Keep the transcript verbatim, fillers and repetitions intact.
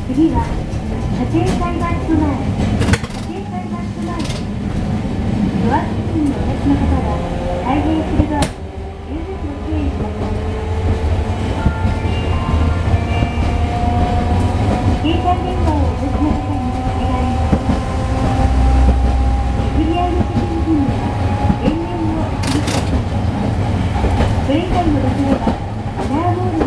次は家庭裁判所前、家庭裁判所前です。ドア付近にお立ちの方は開閉するドアに十分ご注意ください。携帯電話をお持ちの方にお願いします。巡り合いの席付近には電源をお切りください。それ以外の場所ではマナーモード